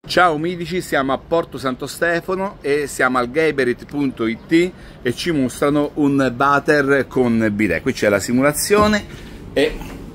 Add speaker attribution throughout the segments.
Speaker 1: Ciao Midici, siamo a Porto Santo Stefano e siamo al Geberit.it e ci mostrano un water con bidet. Qui c'è la simulazione e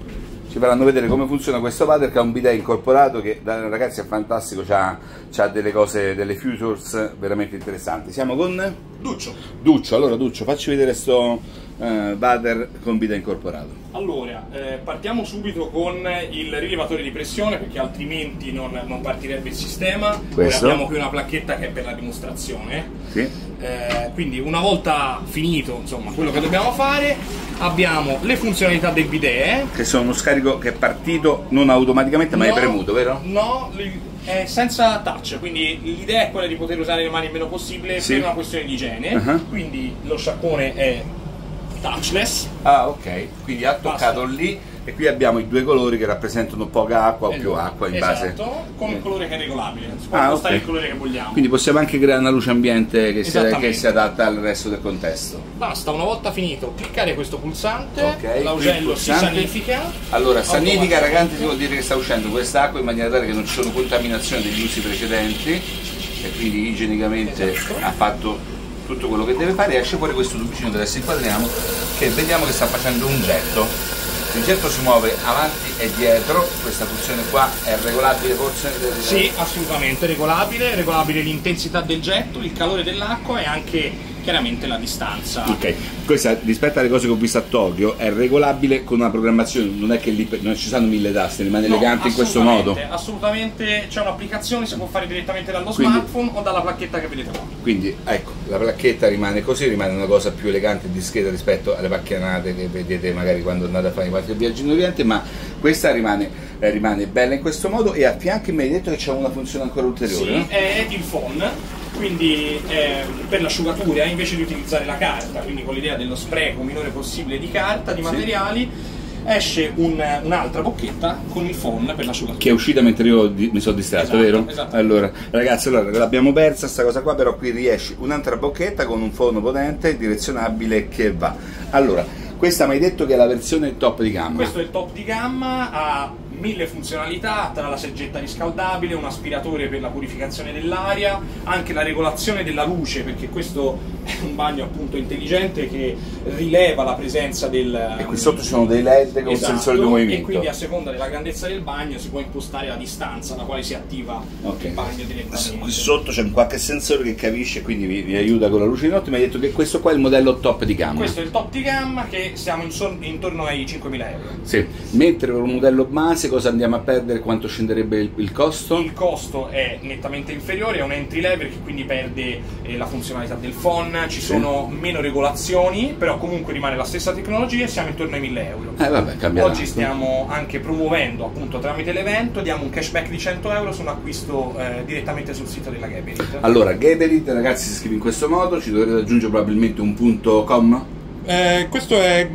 Speaker 1: ci faranno vedere come funziona questo water, che ha un bidet incorporato che, ragazzi, è fantastico, c'ha delle cose, delle features veramente interessanti. Siamo con Duccio. Allora Duccio, facci vedere sto water con bidet incorporato.
Speaker 2: Allora, partiamo subito con il rilevatore di pressione, perché altrimenti non partirebbe il sistema.
Speaker 1: Questo.
Speaker 2: Abbiamo qui una placchetta che è per la dimostrazione.
Speaker 1: Sì.
Speaker 2: Quindi una volta finito, insomma, quello che dobbiamo fare, abbiamo le funzionalità del bidet.
Speaker 1: Che sono uno scarico che è partito non automaticamente, ma è premuto, vero?
Speaker 2: No, è senza touch, quindi l'idea è quella di poter usare le mani il meno possibile,
Speaker 1: sì,
Speaker 2: per una questione di igiene. Quindi lo sciacquone è touchless.
Speaker 1: Ah, ok, quindi ha toccato lì e qui abbiamo i due colori che rappresentano poca acqua o più acqua in base.
Speaker 2: Esatto, con il colore che è regolabile, si può impostare il colore che vogliamo.
Speaker 1: Quindi possiamo anche creare una luce ambiente che si adatta al resto del contesto.
Speaker 2: Basta, una volta finito, cliccare questo pulsante,
Speaker 1: okay,
Speaker 2: l'augello si sanifica.
Speaker 1: Allora, sanifica, ragazzi, vuol dire che sta uscendo quest'acqua in maniera tale che non ci sono contaminazioni degli usi precedenti e quindi igienicamente ha fatto tutto quello che deve fare. Esce fuori questo tubicino, adesso inquadriamo, che vediamo che sta facendo un getto. Il getto si muove avanti e dietro. Questa funzione qua è regolabile forse?
Speaker 2: Sì, assolutamente regolabile l'intensità del getto, il calore dell'acqua e anche chiaramente la distanza.
Speaker 1: Ok, questa rispetto alle cose che ho visto a Tokyo è regolabile con una programmazione, non è che lì non ci sono 1000 tasti, rimane elegante in questo modo.
Speaker 2: Assolutamente, c'è un'applicazione, si può fare direttamente dallo smartphone o dalla placchetta che vedete qua.
Speaker 1: Quindi ecco, la placchetta rimane così, rimane una cosa più elegante e discreta rispetto alle pacchianate che vedete magari quando andate a fare qualche viaggio in Oriente, ma questa rimane bella in questo modo. E a fianco mi hai detto che c'è una funzione ancora ulteriore.
Speaker 2: Sì,
Speaker 1: no?
Speaker 2: È il phone. Quindi per l'asciugatura, invece di utilizzare la carta, quindi con l'idea dello spreco minore possibile di carta, di materiali, esce un'altra bocchetta con il phon per l'asciugatura. Che
Speaker 1: è uscita mentre io mi sono distratto, esatto, vero?
Speaker 2: Esatto.
Speaker 1: Allora, ragazzi, l'abbiamo persa sta cosa qua, però qui riesce un'altra bocchetta con un phon potente, direzionabile, che va. Allora, questa mi hai detto che è la versione top di gamma.
Speaker 2: Questo è il top di gamma, ha 1000 funzionalità, tra la seggetta riscaldabile, un aspiratore per la purificazione dell'aria, anche la regolazione della luce, perché questo è un bagno appunto intelligente che rileva la presenza del...
Speaker 1: E qui sotto ci sono dei LED con sensore di movimento.
Speaker 2: E quindi a seconda della grandezza del bagno si può impostare la distanza alla quale si attiva il bagno direttamente.
Speaker 1: Qui sotto c'è qualche sensore che capisce, quindi vi aiuta con la luce di notte. Mi hai detto che questo qua è il modello top di gamma.
Speaker 2: Questo è il top di gamma, che siamo intorno ai 5.000 euro.
Speaker 1: Sì, mentre per un modello base cosa andiamo a perdere? Quanto scenderebbe il costo?
Speaker 2: Il costo è nettamente inferiore, è un entry level che quindi perde la funzionalità del phon, ci sono meno regolazioni, però comunque rimane la stessa tecnologia e siamo intorno ai 1.000 euro.
Speaker 1: Vabbè, cambia.
Speaker 2: Oggi stiamo anche promuovendo, appunto tramite l'evento, diamo un cashback di 100 euro su un acquisto direttamente sul sito della Geberit. Allora,
Speaker 1: Geberit, ragazzi, si scrive in questo modo, ci dovrete aggiungere probabilmente un .com?
Speaker 2: Questo è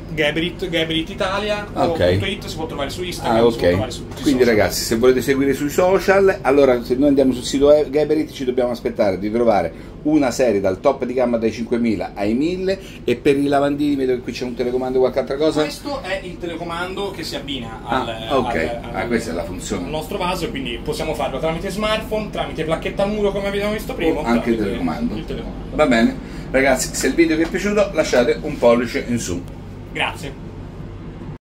Speaker 2: Geberit Italia, .it, si può trovare su Instagram, si può trovare su tutti.
Speaker 1: Quindi ragazzi, se volete seguire sui social, allora se noi andiamo sul sito Geberit ci dobbiamo aspettare di trovare una serie dal top di gamma dai 5.000 ai 1.000. E per i lavandini vedo che qui c'è un telecomando o qualche altra cosa.
Speaker 2: Questo è il telecomando che si abbina
Speaker 1: questa è la funzione
Speaker 2: al nostro vaso, e quindi possiamo farlo tramite smartphone, tramite placchetta al muro come abbiamo visto prima,
Speaker 1: anche il telecomando. Va bene. Ragazzi, se il video vi è piaciuto lasciate un pollice in su.
Speaker 2: Grazie.